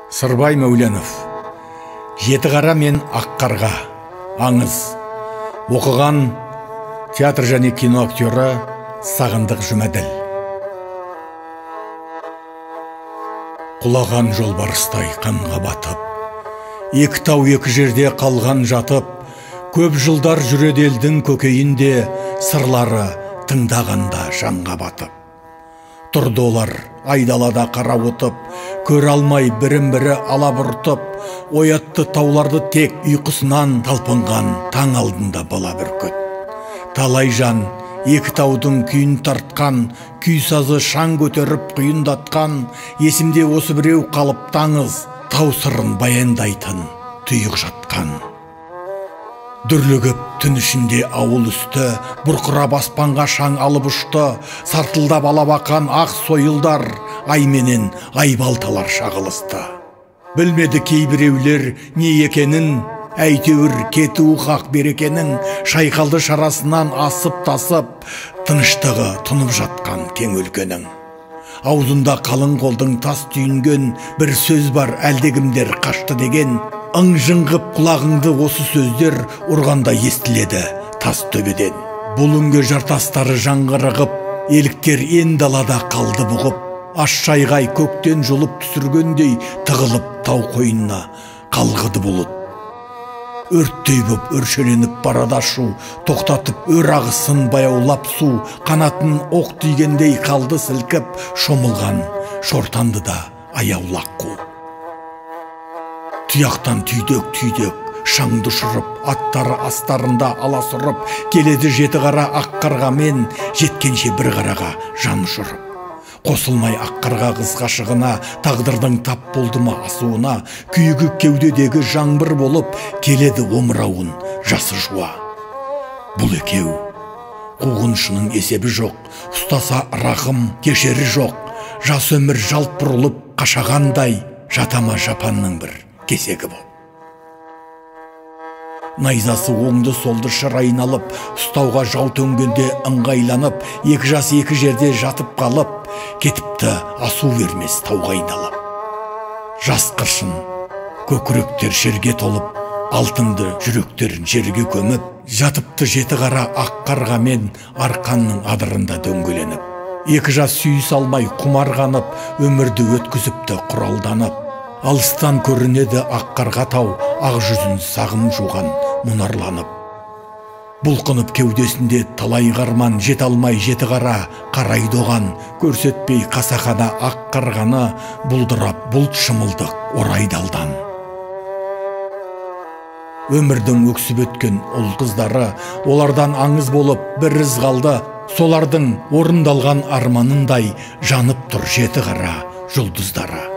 Сырбай Мәуленов. Жеті қара мен ақ қарға. Аңыз. Оқыған театр және кино актері Сағындық Жұмаділ. Құлаған жолбарыстай қанға батып, екі тау екі жерде қалған жатып, көп жылдар жүреді елдің көкейінде, сырлары тыңдағанда жанға батып. Тұрды олар айдалада қара отып, көре алмай бірін-бірі алабұртып, оятты тауларды тек ұйқысынан талпынған таң алдында бала бүркіт. Талай жан екі таудың күйін тартқан, күй сазы шаң көтеріп құйындатқан, есімде осы біреу қалып таңыз, тау сырын баяндайтын тұйық жатқан. Дүрлігіп түн ішінде ауыл үсті, бұрқырап аспанға шаң алып ұшты, сартылдап алабақан ақ сойылдар, айменен айбалталар шағылысты. Білмеді кейбіреулер не екенін, әйтеуір кетуі хақ берекенің, шайқалды шарасынан асып тасып, тыныштығы тұнып жатқан кең өлкенің. Аузында қалың қолдың тас түйінген бір сөз бар, әлдегімдер қашты деген. Ың-жыңғып құлағыңды осы сөздер ұрғанда естіледі тас төбеден. Бұл үнге жартастары жаңғырығып, еліктер ен далада қалды бұғып, аш шайғай көктен жұлып түсіргендей тығылып тау қойынына қалғыды бұлыт. Өрттей боп өршеленіп барада шу, тоқтатып өр ағысын баяулап су, қанатын оқ тигендей қалды сілкіп, шомылған шортанды да аяулақ қу. Тұяқтан түйдек, шаңды ұшырып, аттары астарында аласұрып, келеді жеті қара ақ қарғамен, жеткенше бір қараға жан ұшырып. Қосылмай ақ қарға қыз ғашығына, тағдырдың тап болды ма асуына, күйігі кеудедегі жаңбыр болып, келеді омырауын жасы жуа. Бұл екеу қуғыншының есебі жоқ, ұстаса рақым кешері жоқ, жас өмір жалт бұрылып қашағандай, жатама жапанның бір кесегі бұл. Найзасы оңды солды шыр айналып, ұстауға жау төнгенде ыңғайланып, екі жас екі жерде жатып қалып, кетіпті асу вермес тауға айналып. Жас қыршын көкіректер жерге толып, алтынды жүректерін жерге көміп, жатыпты жеті қара ақ қарғамен арқанның адырында дөңгеленіп. Екі жас сүйіс алмай құмарғанып, өмірді өткізіпті құралданып. Алыстан көрінеді ақ қарға тау, ақ жүзін сағым жуған мұнарланып. Бұлқынып кеудесінде талай қарман, жет алмай жеті қара қарайды оған, көрсетпей қасақана ақ қарғаны, бұлдырап бұлт шымылдық орайдалдан. Өмірдің өксіп өткен ұл қыздары, олардан аңыз болып бір із қалды, солардың орындалған арманындай жанып тұр жеті қара жұлдыздары.